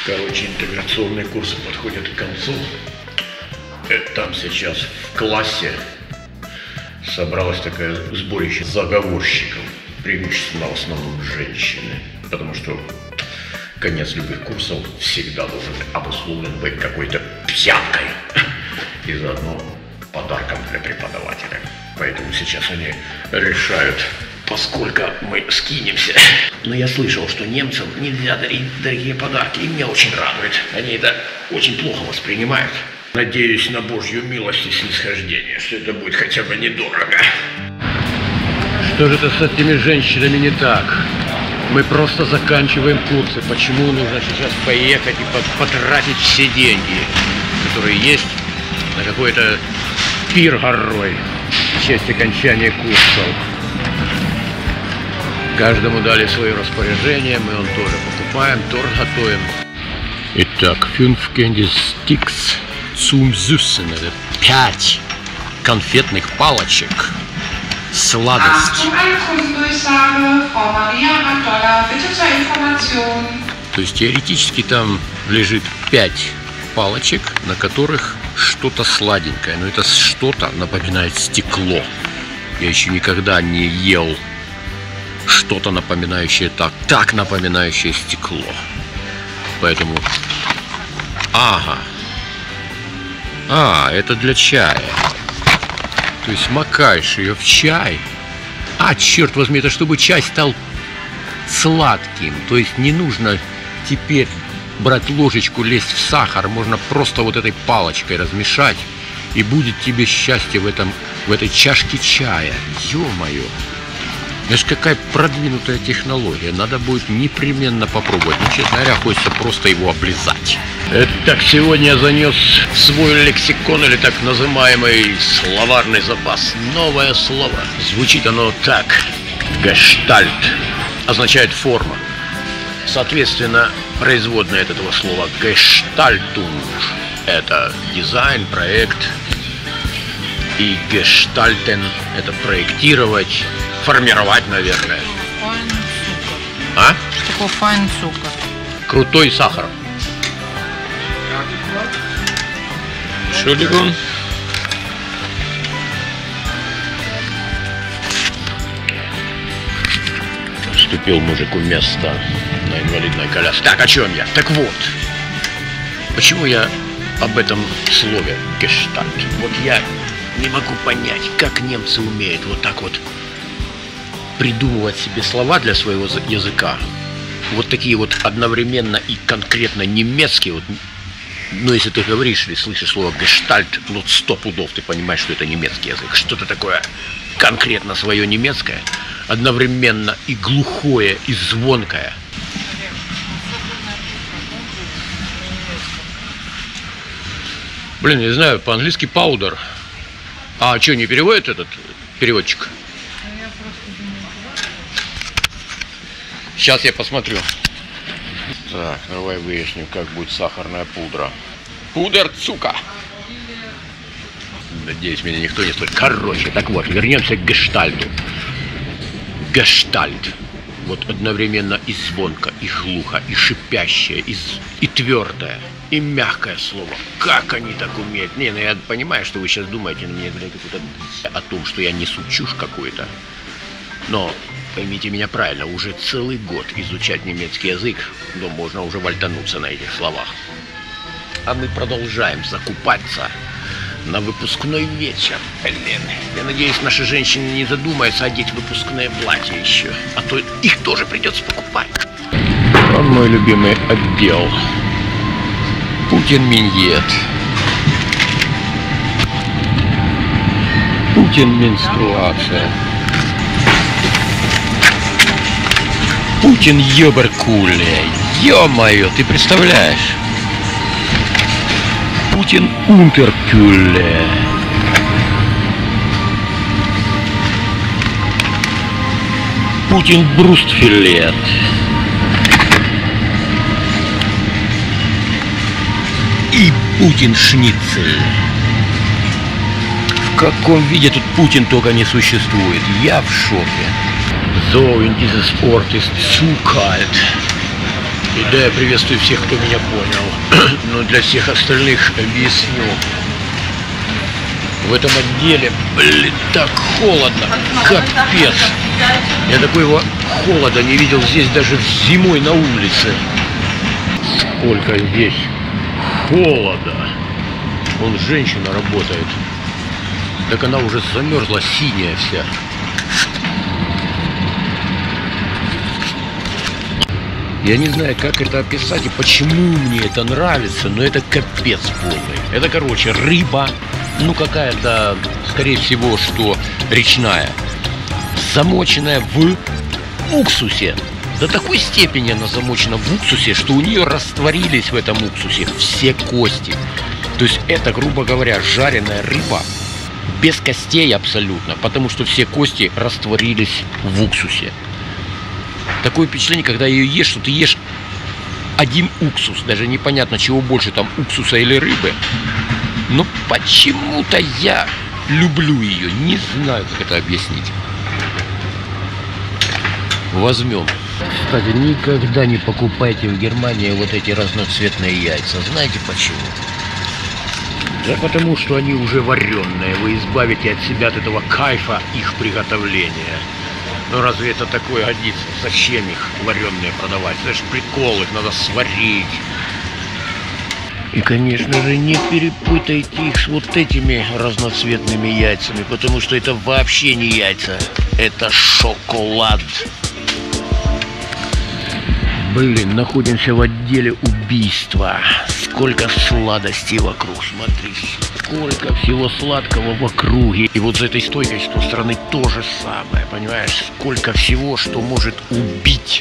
Короче, интеграционные курсы подходят к концу. Там сейчас в классе собралось такое сборище заговорщиков, преимущественно в основном женщины, потому что конец любых курсов всегда должен обусловлен быть какой-то пьянкой и заодно подарком для преподавателя. Поэтому сейчас они решают, поскольку мы скинемся. Но я слышал, что немцам нельзя дарить дорогие подарки, и меня очень радует. Они это очень плохо воспринимают. Надеюсь на Божью милость и снисхождение, что это будет хотя бы недорого. Что же это с этими женщинами не так? Мы просто заканчиваем курсы. Почему нужно сейчас поехать и потратить все деньги, которые есть, на какой-то пир горой в честь окончания курсов? Каждому дали свое распоряжение, мы он тоже покупаем, торт готовим. Итак, 5 Candy Sticks zum Süßen, это 5 конфетных палочек. Сладость. То есть теоретически там лежит 5 палочек, на которых что-то сладенькое. Но это что-то напоминает стекло. Я еще никогда не ел что-то напоминающее так напоминающее стекло. Поэтому... Ага. Это для чая. То есть макаешь ее в чай. Черт возьми, это чтобы чай стал сладким. То есть не нужно теперь брать ложечку, лезть в сахар. Можно просто вот этой палочкой размешать. И будет тебе счастье в этой чашке чая. Ё-моё. Это же какая продвинутая технология. Надо будет непременно попробовать. Ну, честно говоря, хочется просто его облизать. Так сегодня я занес в свой лексикон, или так называемый словарный запас, новое слово. Звучит оно так. Гештальт. Означает форма. Соответственно, производная от этого слова гештальтунг. Это дизайн, проект. И гештальтен — это проектировать, формировать, наверное. Что такое файн цукор? Крутой сахар. Entschuldigung. Уступил мужику место на инвалидной коляске. Так, о чем я? Так вот, почему я об этом слове гештальт? Вот я не могу понять, как немцы умеют вот так вот придумывать себе слова для своего языка. Вот такие вот одновременно и конкретно немецкие. Вот, ну, если ты говоришь или слышишь слово гештальт, ну, 100 пудов ты понимаешь, что это немецкий язык. Что-то такое конкретно свое немецкое, одновременно и глухое, и звонкое. Блин, я знаю, по-английски паудер. А что, не переводит этот переводчик? Сейчас я посмотрю. Так, давай выясним, как будет сахарная пудра. Пудер цука. Надеюсь, меня никто не слышит. Короче, так вот, вернемся к гештальту. Гештальт. Вот одновременно и звонко, и глухо, и шипящее, и твердое, и мягкое слово. Как они так умеют? Не, ну я понимаю, что вы сейчас думаете на меня о том, что я несу чушь какую-то. Но поймите меня правильно, уже целый год изучать немецкий язык, но можно уже вальтануться на этих словах. А мы продолжаем закупаться на выпускной вечер. Блин, я надеюсь, наши женщины не задумаются одеть выпускное платье еще, а то их тоже придется покупать. Вот мой любимый отдел. Путин-миньет. Путин-менструация. Путин-ёберкуле. Ё-моё, ты представляешь? Путин-унтеркюле. Путин-брустфилет. И Путин-шницель. В каком виде тут Путин только не существует. Я в шоке. So, in dieses Ort ist zu kalt. И да, я приветствую всех, кто меня понял. Но для всех остальных объясню. В этом отделе, блин, так холодно, капец. Я такого холода не видел здесь даже зимой на улице. Сколько здесь холода. Вон женщина работает. Так она уже замерзла, синяя вся. Я не знаю, как это описать и почему мне это нравится, но это капец полный. Это, короче, рыба, ну какая-то, скорее всего, что речная, замоченная в уксусе. До такой степени она замочена в уксусе, что у нее растворились в этом уксусе все кости. То есть это, грубо говоря, жареная рыба без костей абсолютно, потому что все кости растворились в уксусе. Такое впечатление, когда ее ешь, что ты ешь один уксус. Даже непонятно, чего больше, там уксуса или рыбы. Но почему-то я люблю ее. Не знаю, как это объяснить. Возьмем. Кстати, никогда не покупайте в Германии вот эти разноцветные яйца. Знаете почему? Да потому что они уже вареные. Вы избавите от себя от этого кайфа их приготовления. Ну разве это такое годится? Зачем их вареные продавать? Это же прикол, их надо сварить. И, конечно же, не перепутайте их с вот этими разноцветными яйцами, потому что это вообще не яйца, это шоколад. Блин, находимся в отделе убийства. Сколько сладостей вокруг, смотри. Сколько всего сладкого в округе. И вот за этой стойкой с той стороны то же самое, понимаешь? Сколько всего, что может убить.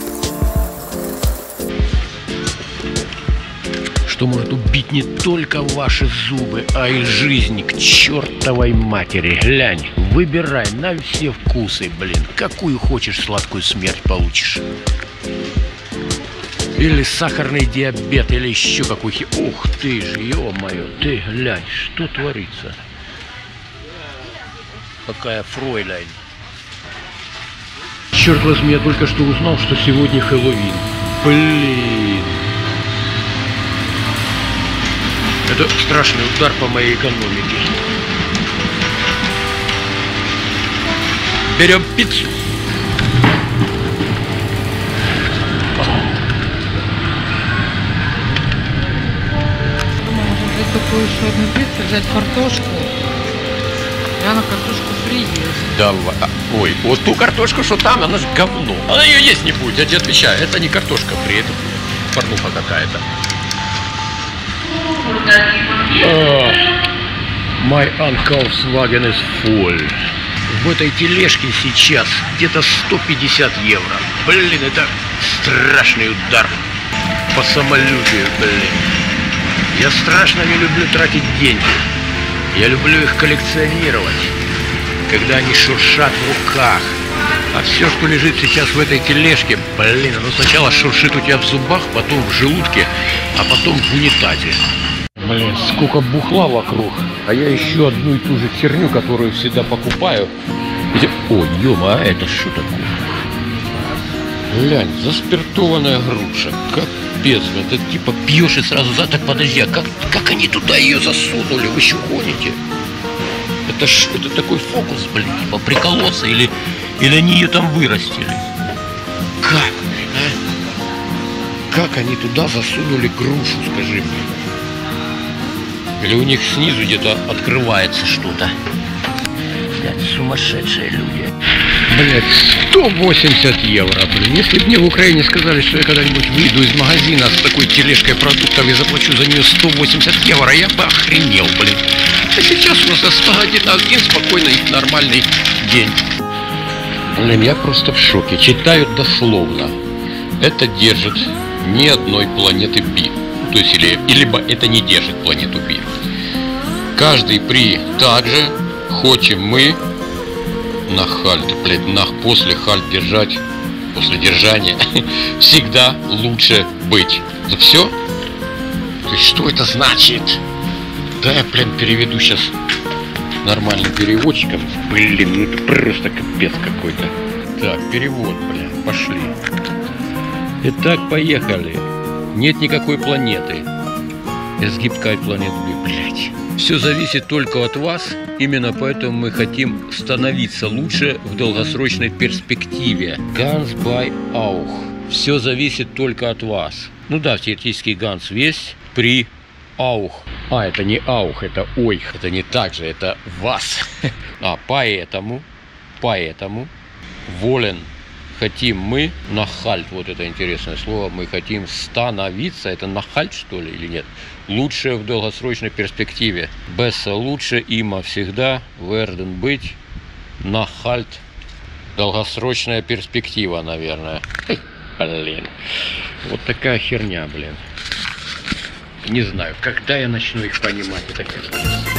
Что может убить не только ваши зубы, а и жизнь к чертовой матери. Глянь, выбирай на все вкусы, блин. Какую хочешь сладкую смерть получишь. Или сахарный диабет, или еще какой. Ух ты ж, ё-моё, ты глянь, что творится. Какая фройляйн. Черт возьми, я только что узнал, что сегодня Хэллоуин. Блин. Это страшный удар по моей экономике. Берем пиццу. Такую еще одну пиццу, взять картошку. Я на картошку фри есть. Давай. Ой, вот ту картошку, что там, она же говно. Она ее есть не будет, я тебе отвечаю. Это не картошка фри, это порнуха какая-то. My uncle's wagon is full. В этой тележке сейчас где-то 150 евро. Блин, это страшный удар по самолюбию, блин. Я страшно не люблю тратить деньги. Я люблю их коллекционировать, когда они шуршат в руках. А все, что лежит сейчас в этой тележке, блин, оно сначала шуршит у тебя в зубах, потом в желудке, а потом в унитазе. Блин, сколько бухла вокруг. А я еще одну и ту же херню, которую всегда покупаю. Ой, ё-мо, а это что такое? Глянь, заспиртованная груша. Капец, это типа пьешь и сразу за... Так подожди, а как они туда ее засунули? Вы еще гоните? Это такой фокус, блин, типа приколоться или они ее там вырастили? Как, блин, а? Как они туда засунули грушу, скажи мне? Или у них снизу где-то открывается что-то? Блядь, сумасшедшие люди. Блядь, 180 евро, блин. Если бы мне в Украине сказали, что я когда-нибудь выйду из магазина с такой тележкой продуктов и заплачу за нее 180 евро, я бы охренел, блин. А сейчас у нас остался один спокойный, нормальный день. Блин, я просто в шоке. Читаю дословно. Это держит ни одной планеты Пи. То есть, либо это не держит планету Пи. Каждый при также хочем мы на хальт, блядь, после хальт держать, после держания всегда лучше быть. Это все? То есть, что это значит? Да, я, блин, переведу сейчас нормальным переводчиком. Блин, ну это просто капец какой-то. Так, перевод, блин, пошли. Итак, поехали. Нет никакой планеты. Эсгибкай планет B, блядь. Все зависит только от вас. Именно поэтому мы хотим становиться лучше в долгосрочной перспективе. Ganz bei auch. Все зависит только от вас. Ну да, теоретически Ganz весь при auch. А, это не auch, это euch. Это не так же, это вас. А, поэтому wollen. Хотим мы, нахальт, вот это интересное слово, мы хотим становиться, это нахальт что ли или нет? Лучше в долгосрочной перспективе. Besser лучше, има всегда, werden быть, нахальт, долгосрочная перспектива, наверное. Блин, вот такая херня, блин. Не знаю, когда я начну их понимать, это как